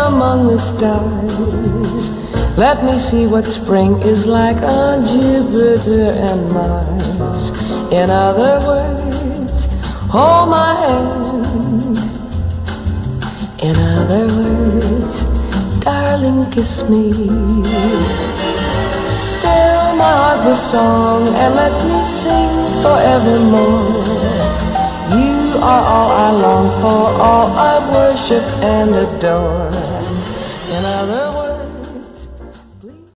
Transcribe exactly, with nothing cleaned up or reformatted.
among the stars. Let me see what spring is like on Jupiter and Mars. In other words, hold my hand. In other words, darling, kiss me. Fill my heart with song and let me sing forevermore. You are all I long for, all I worship and adore.